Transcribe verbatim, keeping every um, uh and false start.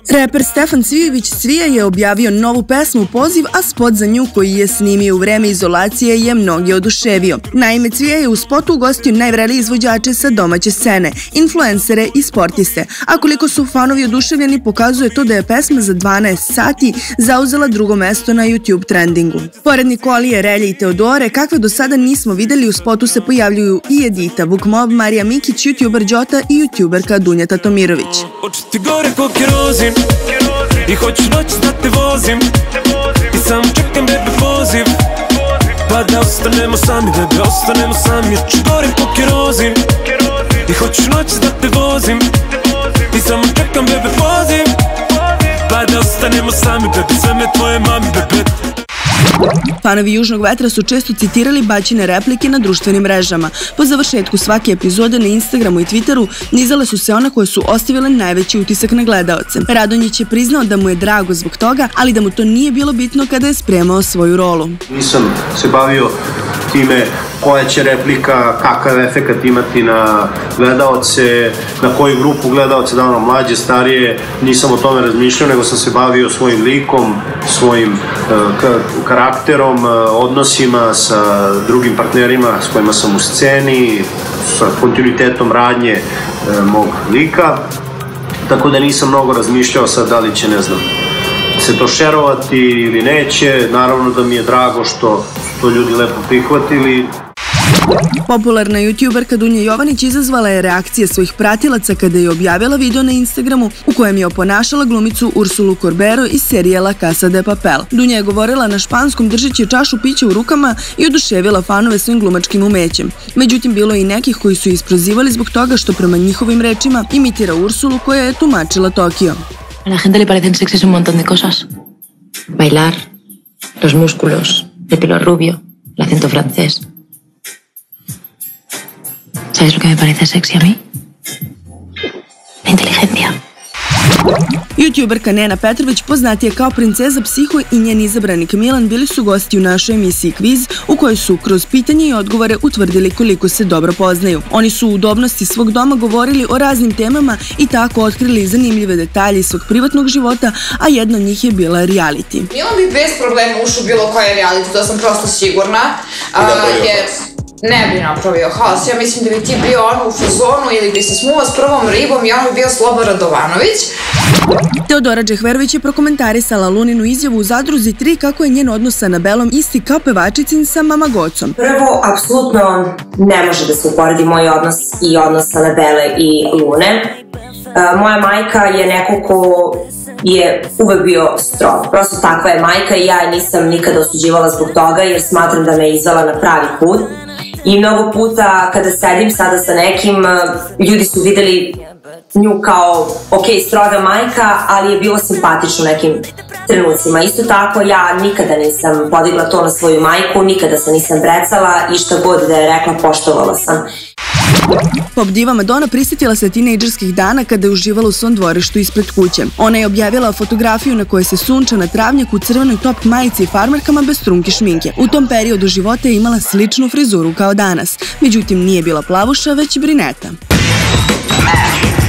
Reper Stefan Cvijević Cvija je objavio novu pesmu Poziv, a spot za nju koji je snimio u vreme izolacije je mnogi oduševio. Naime, Cvija je u spotu ugostio najvrelije izvođače sa domaće scene, influencere i sportiste. A koliko su fanovi oduševljeni pokazuje to da je pesma za dvanaest sati zauzela drugo mesto na YouTube trendingu. Pored Nikolije, Relje i Teodore, kakve do sada nismo videli, u spotu se pojavljuju i Edita, Vuk Mob, Marija Mikić, youtuber Đota i youtuberka Dunja Tatomirović. I hoću noći da te vozim I sam čekam bebe poziv Pa da ostanemo sami, bebe, ostanemo sami Ja ću gorim po kerozin I hoću noći da te vozim I samo čekam bebe poziv Pa da ostanemo sami, bebe, sve me tvoje mami, bebe. Fanovi Južnog vetra su često citirali Baćine replike na društvenim mrežama. Po završetku svake epizode na Instagramu i Twitteru nizale su se one koje su ostavile najveći utisak na gledaoce. Radonjić je priznao da mu je drago zbog toga, ali da mu to nije bilo bitno kada je spremao svoju rolu. Nisam se bavio time koja će replika, kakav efekat imati na gledaoce, na koju grupu gledaoce, da ono mlađe, starije, nisam o tome razmišljao, nego sam se bavio svojim likom, svojim uh, karakterom, uh, odnosima sa drugim partnerima s kojima sam u sceni, sa kontinuitetom radnje uh, mog lika, tako da nisam mnogo razmišljao sad da li će, ne znam, se to šerovati ili neće. Naravno da mi je drago što to ljudi lepo prihvatili. Popularna youtuberka Dunja Jovanić izazvala je reakcije svojih pratilaca kada je objavila video na Instagramu u kojem je oponašala glumicu Ursulu Corbero iz serije La Casa de Papel. Dunja je govorila na španskom držeći čašu pića u rukama i oduševila fanove svojim glumačkim umećem. Međutim, bilo je i nekih koji su isprozivali zbog toga što prema njihovim rečima imitira Ursulu koja je tumačila Tokio. A la gente le parecen sexys un montón de cosas. Bailar, los músculos, el pelo rubio, el acento francés. ¿Sabes lo que me parece sexy a mí? La inteligencia. Youtuberka Nena Petrović, poznatija kao Princeza Psiho, i njen izabranik Milan bili su gosti u našoj emisiji Kviz, u kojoj su kroz pitanje i odgovore utvrdili koliko se dobro poznaju. Oni su u udobnosti svog doma govorili o raznim temama i tako otkrili zanimljive detalje iz svog privatnog života, a jedna od njih je bila reality. Milan bi bez problema ušao bilo koje reality, to sam prosto sigurna, jer ne bi napravio haos. Ja mislim da bi ti bio ono u fazonu ili bi se smuo s prvom ribom i ono bi bio Slobo Radovanović. Teodora Džehverović je prokomentarisala Luninu izjavu u Zadruzi tri kako je njen odnos sa Anabelom isti kao pevačicin sa Mama Gocom. Prvo, apsolutno ne može da se uporedi moj odnos i odnos Anabele i Lune. Moja majka je neko ko je uvek bio strog. Prosto takva je majka i ja je nisam nikada osuđivala zbog toga jer smatram da me izvela na pravi put. I mnogo puta kada sedim sada sa nekim, ljudi su videli nju kao, ok, stroga majka, ali je bilo simpatično nekim trenucima. Isto tako, ja nikada nisam podigla to na svoju majku, nikada se nisam brecala i šta god da je rekla, poštovala sam. Pop diva Madonna prisjetila se tinejdžerskih dana kada je uživala u svom dvorištu ispred kuće. Ona je objavila fotografiju na kojoj se sunča na travnjaku u crvenoj top majici i farmerkama bez trunke šminke. U tom periodu života je imala sličnu frizuru kao danas, međutim nije bila plavuša, već brineta.